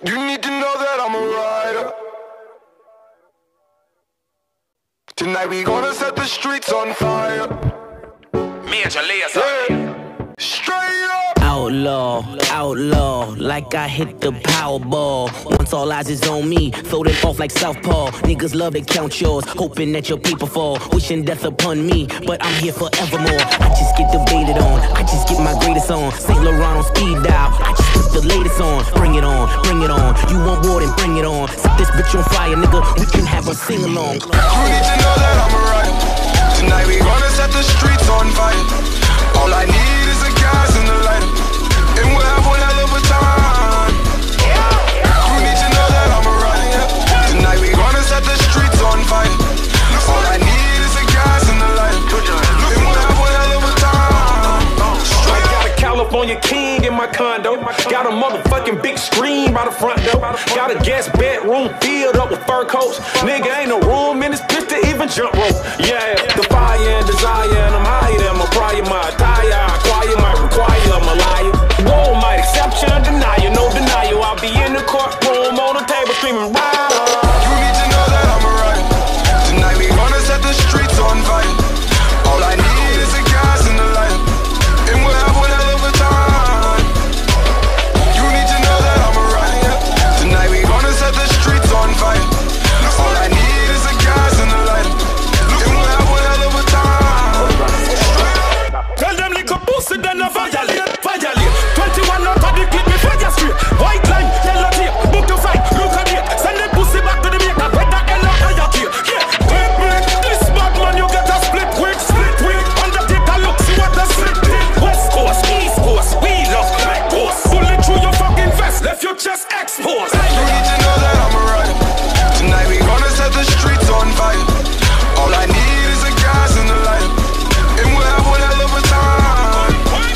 You need to know that I'm a rider. Tonight we gonna set the streets on fire. Major Lazer. Yeah. Straight up. Outlaw, outlaw, like I hit the Powerball. Once all eyes is on me, throw it off like Southpaw. Niggas love to count yours, hoping that your people fall. Wishing death upon me, but I'm here forevermore. I just get debated on, I just get my greatest on. St. Laurent on speed dial, I just put the latest on. Bring it on, bring it on. You want war, then bring it on. Set this bitch on fire, nigga, we can have a sing-along. You need to know that I'm a rider. Tonight we gonna set the streets on fire. All I need is a gas and a lighter, and we'll have one hell of a time. You need to know that I'm a rider. Tonight we gonna set the streets on fire. All I need is a gas and a lighter, and we'll have one hell of a time. I got a California king in my condo. Got a motherfucking big screen by the front door. Got a guest bedroom filled up with fur coats. Nigga, ain't no room in this bitch to even jump rope. Yeah, the fire and desire, and I'm higher than my prior. My attire, acquire, might require, I'm a liar. Whoa, might exception, denial, no denial. I'll be in the courtroom on the table screaming, ride. You need to know that I'm a rider. Tonight we gonna set the streets on fire. All I need is a gas and a lighter, and we'll have one hell of a time. You need to know that I'm a rider. Tonight we gonna set the streets on fire. All I need is a gas and a lighter, and we'll have one hell of a time. Tell them lick a pussy, then a violate, violate. 21 out of the clip, me fire straight. White line, yellow tape, book to fight, look at it. Send the pussy back to the maker, better hell out of your gear. Yeah, break, this bad man, you get a split quick, split quick. Undertaker, look, see what the split did. West Coast, East Coast, we love black coast. Bullet through your fucking vest, left your chest exposed. You need to know that I'm a rider. Tonight we gonna set the streets on fire. All I need is a gas and a lighter, and we'll have one hell of a time.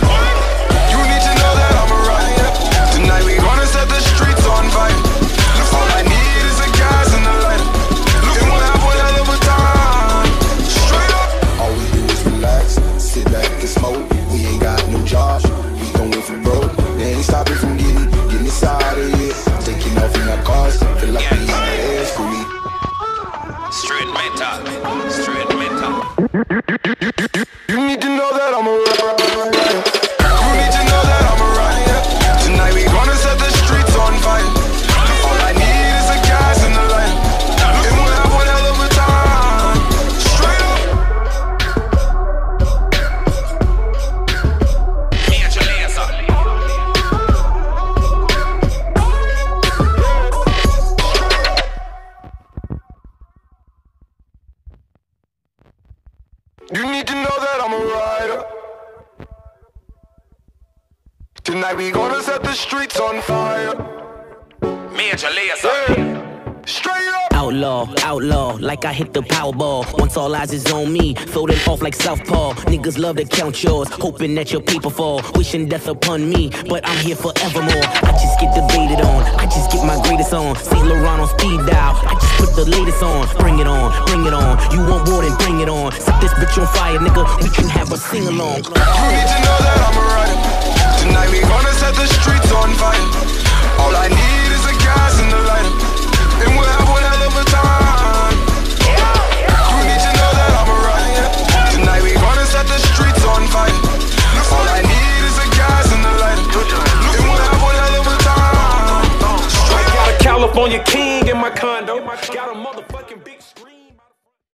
You need to know that I'm a rider. Tonight we gonna set the streets on fire. All I need is a gas and a lighter, and we'll have one hell of a time. Straight up. All we do is relax, sit back and smoke. We ain't got no jobs, we gon' wait for broke. They ain't stopping from getting this out of here. Taking off in our cars, feel like we in the air street. Straight mental. Straight mental. You need to know that I'm a rider. You need to know that I'm a rider. Tonight we gonna set the streets on fire. All I need is a gas and a lighter, and we'll have one hell of a time. Straight up. Major Lazer. You need to know that I'm a rider. Tonight we gonna set the streets on fire. Major Lazer. Yeah. Straight up. Outlaw, outlaw, like I hit the Powerball. Once all eyes is on me, throw it off like Southpaw. Niggas love to count yours, hoping that your people fall. Wishing death upon me, but I'm here forevermore. I just get debated on, I just get my greatest on. St. Laurent on speed dial, I just put the latest on. Bring it on, bring it on. You want war, then bring it on. Set this bitch on fire, nigga, we can have a sing-along. You need to know that I'm a rider. Tonight we gonna set the streets on fire. All I need is a gas and a lighter, and we'll have one hell of a time. You need to know that I'm a rider. Tonight we gonna set the streets on fire. All I need is a gas and a lighter, and we'll have one hell of a time. I got a California king in my condo. Got a motherfucking big screen.